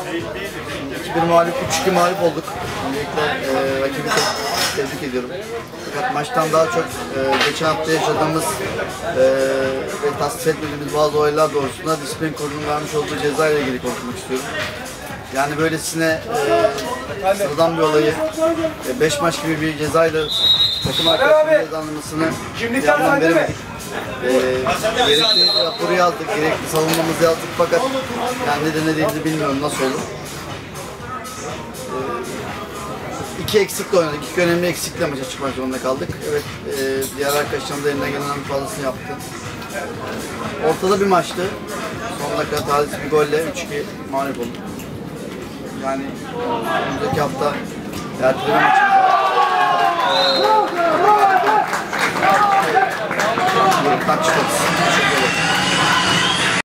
2-1 mağlup, 3-2 mağlup olduk. Öncelikle rakibi tebrik ediyorum. Fakat maçtan daha çok geçen hafta yaşadığımız ve tasvip etmediğimiz bazı olaylar doğrultusunda disiplin kurulunun vermiş olduğu ceza ile ilgili konuşmak istiyorum. Yani böylesine sıradan bir olayı 5 maç gibi bir cezayla takım arkadaşlarının cezalanmasını bir yandan veremedik. Gerekli raporu yazdık, gerekli savunmamızı yazdık fakat yani ne denediğimizi bilmiyorum nasıl olur. 2 eksikle oynadık, 2 önemli eksikle maça çıkmak zorunda kaldık. Evet, diğer arkadaşlarım da elinden gelen fazlasını yaptı. Ortada bir maçtı. Son dakika talihsiz bir golle 3-2 mağlup olduk. Yani önümüzdeki hafta erteleme maçımız var. Teşekkür ederim.